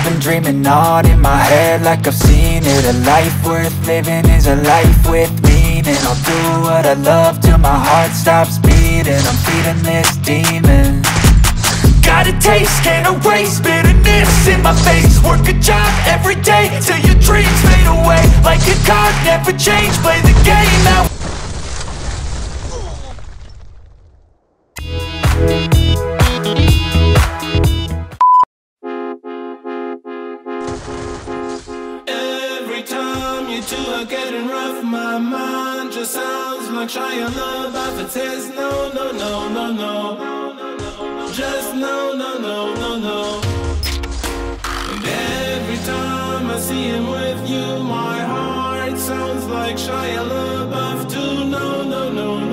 I've been dreaming on in my head like I've seen it. A life worth living is a life with meaning. I'll do what I love till my heart stops beating. I'm feeding this demon. Got a taste, can't erase bitterness in my face. Work a job every day till your dreams fade away. Like a card, never change, play the game now. Every time you two are getting rough, my mind just sounds like Shia LaBeouf. It says no, no, no, no, no. Just no, no, no, no, no. And every time I see him with you, my heart sounds like Shia LaBeouf too. No, no, no, no.